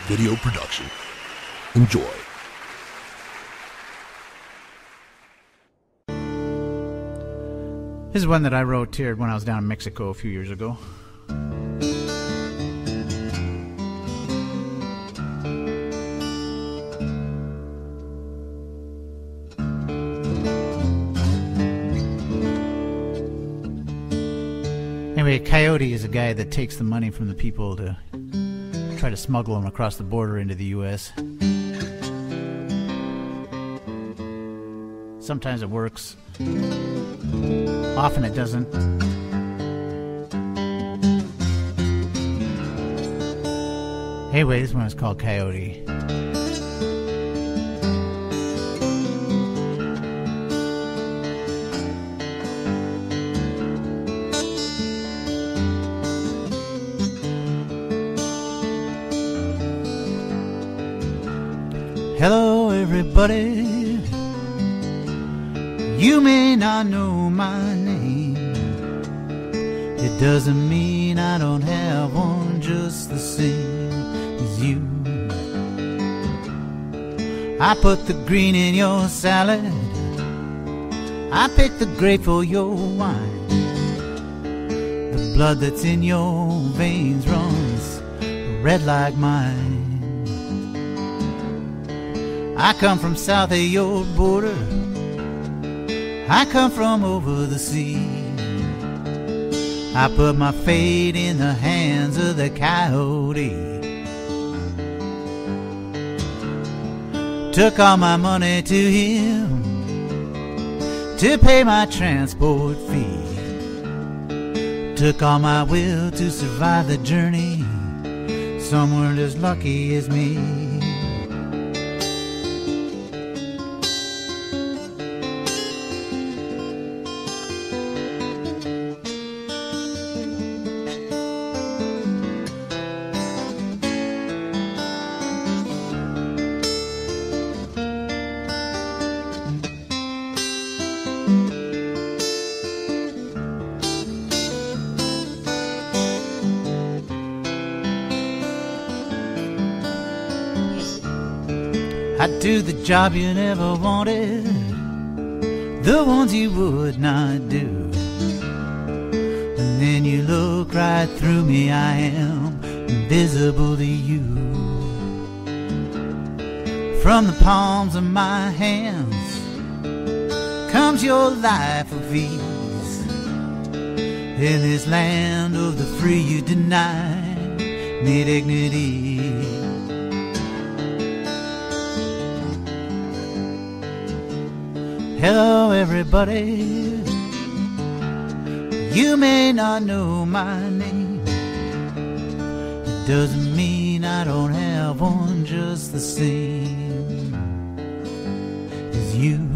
video production. Enjoy. This is one that I wrote here when I was down in Mexico a few years ago. Anyway, a coyote is a guy that takes the money from the people to try to smuggle them across the border into the U.S. Sometimes it works. Often it doesn't. Anyway, this one is called Coyote. Hello everybody, you may not know my name. It doesn't mean I don't have one just the same as you. I put the green in your salad, I pick the grape for your wine. The blood that's in your veins runs red like mine. I come from south of your border, I come from over the sea. I put my fate in the hands of the coyote. Took all my money to him to pay my transport fee. Took all my will to survive the journey. Some weren't as lucky as me. I'd do the job you never wanted, the ones you would not do. And then you look right through me, I am invisible to you. From the palms of my hands comes your life of ease. In this land of the free you deny me dignity. Hello everybody, you may not know my name. It doesn't mean I don't have one just the same as you.